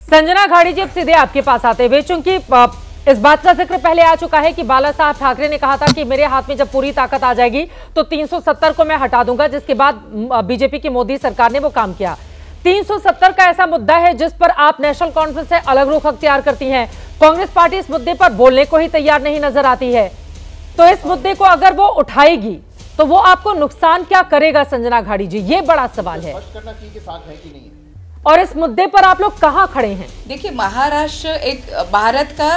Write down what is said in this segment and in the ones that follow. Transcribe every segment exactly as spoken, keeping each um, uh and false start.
संजना घाड़ी जी अब सीधे आपके पास आते हुए, चूंकि इस बात का जिक्र पहले आ चुका है कि बाला साहब ठाकरे ने कहा था कि मेरे हाथ में जब पूरी ताकत आ जाएगी तो तीन सौ सत्तर को मैं हटा दूंगा, जिसके बाद बीजेपी की मोदी सरकार ने वो काम किया। तीन सौ सत्तर का ऐसा मुद्दा है जिस पर आप नेशनल कॉन्फ्रेंस से अलग रुख अख्तियार करती हैं। कांग्रेस पार्टी इस मुद्दे पर बोलने को ही तैयार नहीं नजर आती है। तो इस मुद्दे को अगर वो उठाएगी तो वो आपको नुकसान क्या करेगा संजना घाड़ी जी, ये बड़ा सवाल है। करना के साथ है कि नहीं है। और इस मुद्दे पर आप लोग कहां खड़े हैं? देखिए, महाराष्ट्र एक भारत का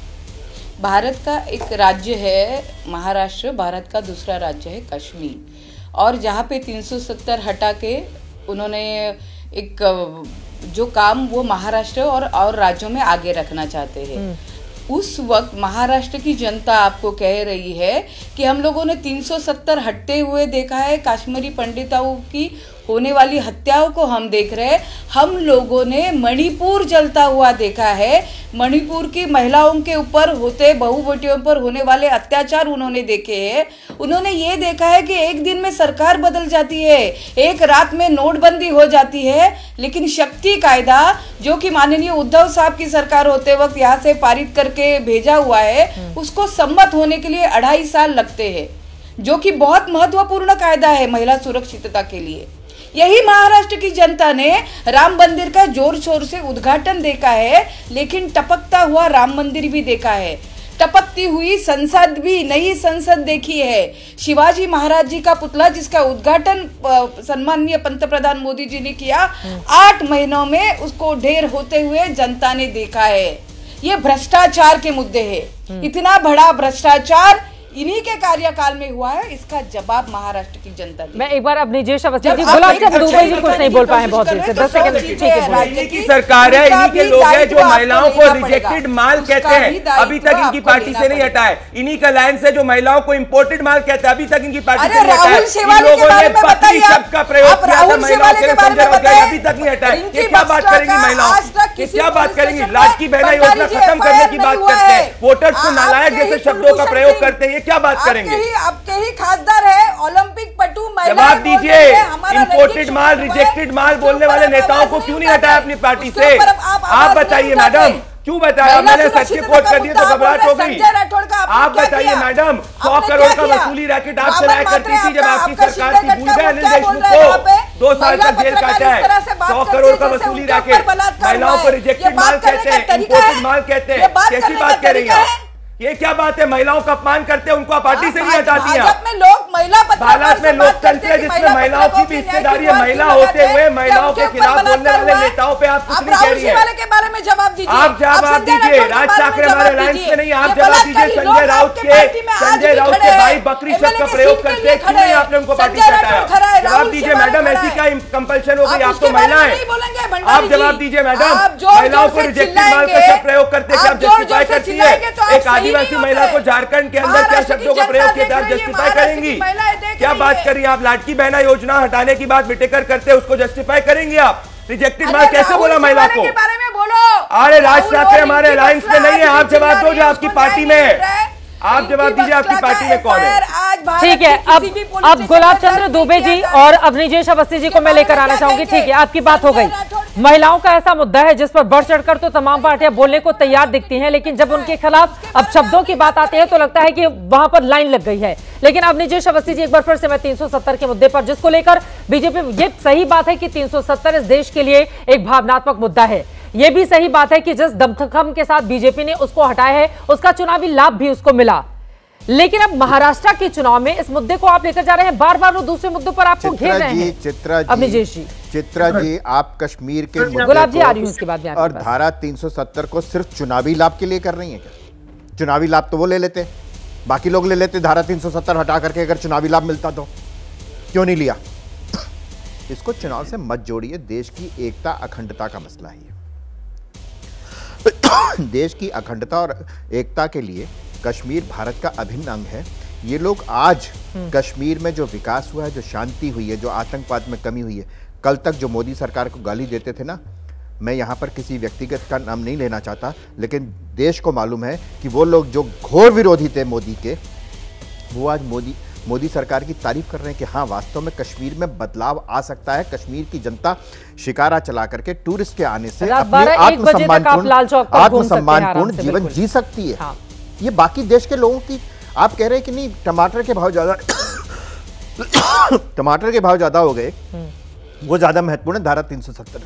भारत का एक राज्य है। महाराष्ट्र भारत का दूसरा राज्य है कश्मीर, और जहाँ पे तीन सौ सत्तर हटा के उन्होंने एक जो काम वो महाराष्ट्र और और राज्यों में आगे रखना चाहते हैं। उस वक्त महाराष्ट्र की जनता आपको कह रही है कि हम लोगों ने तीन सौ सत्तर हटते हुए देखा है, कश्मीरी पंडितों की होने वाली हत्याओं को हम देख रहे हैं। हम लोगों ने मणिपुर जलता हुआ देखा है, मणिपुर की महिलाओं के ऊपर होते, बहू बेटियों पर होने वाले अत्याचार उन्होंने देखे हैं। उन्होंने ये देखा है कि एक दिन में सरकार बदल जाती है, एक रात में नोटबंदी हो जाती है, लेकिन शक्ति कायदा जो कि माननीय उद्धव साहब की सरकार होते वक्त यहाँ से पारित करके भेजा हुआ है, उसको सम्मत होने के लिए अढ़ाई साल लगते हैं, जो कि बहुत महत्वपूर्ण कायदा है महिला सुरक्षितता के लिए। यही महाराष्ट्र की जनता ने राम मंदिर का जोर शोर से उद्घाटन देखा है, लेकिन टपकता हुआ राम मंदिर भी देखा है, टपकती हुई संसद भी, नई संसद देखी है। शिवाजी महाराज जी का पुतला जिसका उद्घाटन सम्माननीय पंतप्रधान मोदी जी ने किया, आठ महीनों में उसको ढेर होते हुए जनता ने देखा है। ये भ्रष्टाचार के मुद्दे है। इतना बड़ा भ्रष्टाचार इन्हीं के कार्यकाल में हुआ है, इसका जवाब महाराष्ट्र की जनता दी। मैं एक बार अपनी जेश अवस्थी जी, गुलाब चंद दुबे जी कुछ नहीं बोल पाए हैं बहुत देर से, दस सेकंड ठीक है। राज्य की सरकार है, इन्हीं के लोग हैं जो महिलाओं को रिजेक्टेड माल कहते हैं, अभी तक इनकी पार्टी से नहीं हटा है। इन्हीं का लाइन से जो महिलाओं को इम्पोर्टेड माल कहते हैं, अभी तक इनकी पार्टी से नहीं हटा है। इन लोगों ने बकरी शब्द का प्रयोग किया था महिलाओं के लिए, संजय राउत अभी तक नहीं हटा है। ये क्या बात करेंगी महिलाओं, ये क्या बात करेंगी? लाडकी बहना योजना खत्म करने की बात करते हैं, वोटर्स को नालायक जैसे शब्दों का प्रयोग करते हैं, ये क्या बात करेंगे? आपके ही खासदार है, ओलंपिक पटु महिला। जवाब दीजिए, इंपोर्टेड माल, रिजेक्टेड माल बोलने वाले नेताओं को क्यों नहीं हटाया अपनी पार्टी से? आप बताइए मैडम, क्यों बताया? मैंने सच्चे कोट कर दिए तो घबराहट हो गई। आप बताइए मैडम, सौ करोड़ का वसूली रैकेट आप चलाया करती थी जब आपकी सरकार थी, भूल गए अनिल देशमुख को? दो साल तक जेल काटा है। सौ करोड़ का वसूली रैकेट, महिलाओं को रिजेक्टेड माल कहते हैं, इंपोर्टेड माल कहते हैं, कैसी बात कह रही है? ये क्या बात है? महिलाओं का अपमान करते हैं, उनको आप पार्टी से नहीं हटाती हैं। भारत में लोग महिला भारत में लोकतंत्र है जिसमें महिलाओं की भी हिस्सेदारी है। महिला होते हुए महिलाओं के खिलाफ बोलने वाले नेताओं पे आप कुछ नहीं कह रही है। के बारे में जवाब दीजिए, आप जवाब दीजिए। राज ठाकरे हमारे अलायंस में नहीं, आप जवाब दीजिए। संजय राउत के संजय राउत के भाई बकरी शब्द का प्रयोग करते हैं, क्यों नहीं आपने उनको पार्टी से हटाया? जवाब दीजिए मैडम, ऐसी क्या कंपल्शन हो गई? आप तो महिला है, आप जवाब दीजिए मैडम। महिलाओं को रिजेक्टेड माल का शब्द प्रयोग करते हैं, आप जस्टिफाई करती है? एक आदिवासी महिला को झारखंड के अंदर क्या शब्दों का प्रयोग किया था, जस्टिफाई करेंगी? क्या बात करिए आप? लाडकी बहना योजना हटाने की बात विटेकर करते हैं, उसको जस्टिफाई करेंगे आप? रिजेक्टेड माल कैसे बोला महिला को? अरे राज ठाकरे हमारे अलायंस में नहीं है, आप जवाब दो जो आपकी पार्टी में है। आप जवाब दीजिए, आपकी पार्टी में कौन है? ठीक है, अब अब गुलाब चंद्र दुबे जी और अवनीजेश अवस्थी जी को मैं लेकर आना चाहूंगी। ठीक है, आपकी बात हो गई। महिलाओं का ऐसा मुद्दा है जिस पर बढ़ चढ़कर तो तमाम पार्टियां बोलने को तैयार दिखती हैं, लेकिन जब उनके खिलाफ अब शब्दों की बात आती है तो लगता है कि वहां पर लाइन लग गई है। लेकिन अवनीजेश अवस्थी जी, एक बार फिर से मैं तीन सौ सत्तर के मुद्दे पर, जिसको लेकर बीजेपी, ये सही बात है कि तीन सौ सत्तर इस देश के लिए एक भावनात्मक मुद्दा है। ये भी सही बात है कि जिस दमखम के साथ बीजेपी ने उसको हटाया है उसका चुनावी लाभ भी उसको मिला। लेकिन अब महाराष्ट्र के चुनाव में इस मुद्दे को आप लेकर जा रहे हैं, बार बार वो दूसरे मुद्दों पर आपको घेर रहे हैं। चित्रा जी, अवनीजेश जी, चित्रा जी, आप कश्मीर के मुद्दे गुलाब जी आ रही हूं उसके बाद और धारा तीन सौ सत्तर को सिर्फ चुनावी लाभ के लिए कर रही हैं क्या? चुनावी लाभ तो वो ले लेते, बाकी लोग ले लेते। धारा तीन सौ सत्तर हटा करके अगर चुनावी लाभ मिलता तो क्यों नहीं लिया? इसको चुनाव से मत जोड़िए। देश की एकता अखंडता का मसला है। देश की अखंडता और एकता के लिए कश्मीर भारत का अभिन्न अंग है। ये लोग आज कश्मीर में जो विकास हुआ है, जो शांति हुई है, जो आतंकवाद में कमी हुई है, कल तक जो मोदी सरकार को गाली देते थे ना, मैं यहाँ पर किसी व्यक्तिगत का नाम नहीं लेना चाहता, लेकिन देश को मालूम है कि वो लोग जो घोर विरोधी थे मोदी के, वो आज मोदी मोदी सरकार की तारीफ कर रहे हैं कि हाँ वास्तव में कश्मीर में बदलाव आ सकता है, कश्मीर की जनता शिकारा चला करके टूरिस्ट के आने से अपने आत्मसम्मानपूर्ण आत्मसम्मानपूर्ण जीवन जी सकती है। हाँ। ये बाकी देश के लोगों की, आप कह रहे हैं कि नहीं टमाटर के भाव ज्यादा टमाटर के भाव ज्यादा हो गए, वो ज्यादा महत्वपूर्ण है, धारा तीन सौ सत्तर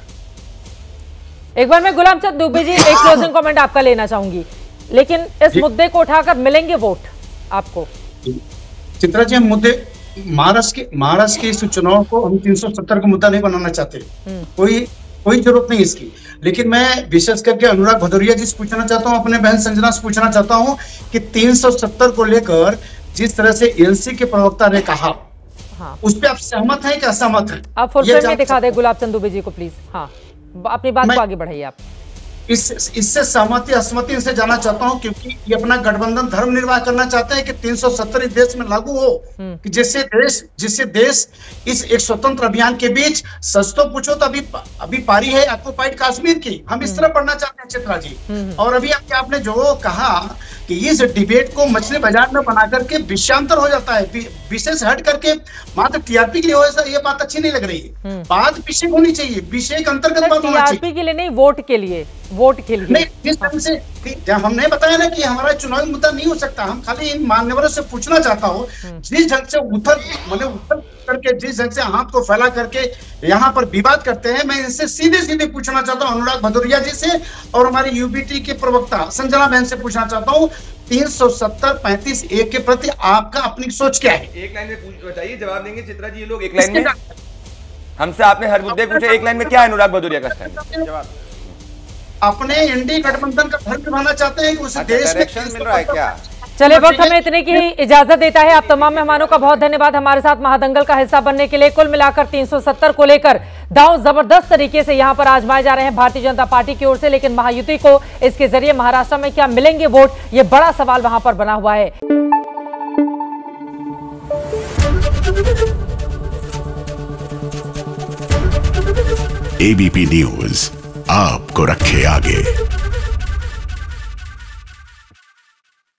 है। एक बार मैं गुलाम चंद दुबे जी एक क्लोजिंग कमेंट आपका लेना चाहूंगी, लेकिन इस मुद्दे को उठाकर मिलेंगे वोट आपको? चित्रा जी, हम मुद्दे महाराष्ट्र के महाराष्ट्र के इस चुनाव को हम तीन सौ सत्तर का मुद्दा नहीं बनाना चाहते, कोई कोई जरूरत नहीं इसकी। लेकिन मैं विशेष करके अनुराग भदौरिया जी से पूछना चाहता हूँ, अपने बहन संजना से पूछना चाहता हूँ कि तीन सौ सत्तर को लेकर जिस तरह से एनसी के प्रवक्ता ने कहा, हाँ। उस पर आप सहमत हैं कि असहमत हैं? आप फुल फ्रेम में दिखा दें गुलाब चंद दुबे जी को प्लीज। हाँ, अपनी बात को आगे बढ़ाइए आप। इस इससे सहमति असहमति से जाना चाहता हूं, क्योंकि ये अपना गठबंधन धर्म निर्वाह करना चाहते हैं कि तीन सौ सत्तर इस देश में लागू हो, कि जिससे देश जिससे देश इस एक स्वतंत्र अभियान के बीच, सच तो पूछो तो अभी अभी पारी है ऑक्युपाइड कश्मीर की, हम इस तरह पढ़ना चाहते हैं चित्रा जी। और अभी आपने जो कहा कि इस डिबेट को मछली बाजार में बना करके विषयांतर हो जाता है, विषय से हट करके मात्र टीआरपी के लिए हो, ये बात अच्छी नहीं लग रही है। बात विषय होनी चाहिए, विषय के अंतर्गत बात होनी चाहिए। टीआरपी के लिए नहीं, वोट के लिए, वोट के लिए नहीं। जिस ढंग से हमने बताया ना कि हमारा चुनावी मुद्दा नहीं हो सकता, हम खाली इन मान्यवरों से पूछना चाहता हूँ, जिस ढंग से उथल मतलब उथल करके, जिस ढंग से हाथ को फैला करके यहाँ पर विवाद करते हैं, मैं इनसे सीधे सीधे पूछना चाहता हूँ, अनुराग भदौरिया जी से और हमारे यूबीटी के प्रवक्ता संजना बहन से पूछना चाहता हूँ, तीन सौ सत्तर पैंतीस एक के प्रति आपका अपनी सोच क्या है? एक लाइन में पूछ बताइए, जवाब देंगे चित्रा जी ये लोग एक लाइन में। हमसे आपने हर मुद्दे पूछे, एक लाइन में क्या है अनुराग भदौरिया का स्टैंड? जवाब। अपने एनडीए गठबंधन का धर्म निभाना चाहते हैं कि उस देश में मिल रहा है क्या? चलिए वक्त हमें इतने की ही इजाजत देता है। आप तमाम मेहमानों का बहुत धन्यवाद हमारे साथ महादंगल का हिस्सा बनने के लिए। कुल मिलाकर तीन सौ सत्तर को लेकर दांव जबरदस्त तरीके से यहां पर आजमाए जा रहे हैं भारतीय जनता पार्टी की ओर से, लेकिन महायुति को इसके जरिए महाराष्ट्र में क्या मिलेंगे वोट, ये बड़ा सवाल वहां पर बना हुआ है। एबीपी न्यूज आपको रखे आगे।